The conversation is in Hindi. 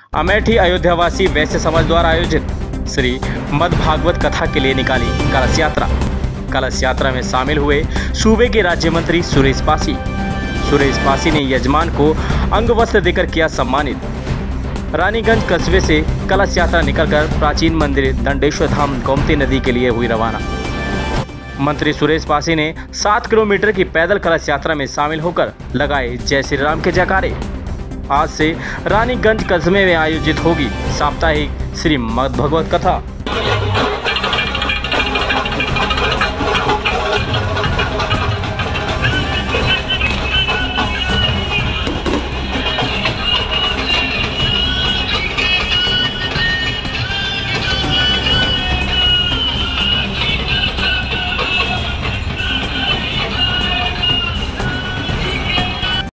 अमेठी अयोध्यावासी वैश्य समाज द्वारा आयोजित श्री मद भागवत कथा के लिए निकाली कलश यात्रा। कलश यात्रा में शामिल हुए सूबे के राज्य मंत्री सुरेश पासी। सुरेश पासी ने यजमान को अंग वस्त्र देकर किया सम्मानित। रानीगंज कस्बे से कलश यात्रा निकलकर प्राचीन मंदिर दंडेश्वर धाम गोमती नदी के लिए हुई रवाना। मंत्री सुरेश पासी ने 7 किलोमीटर की पैदल कलश यात्रा में शामिल होकर लगाए जय श्री राम के जयकारे। आज से रानीगंज कस्बे में आयोजित होगी साप्ताहिक श्री मद भागवत कथा।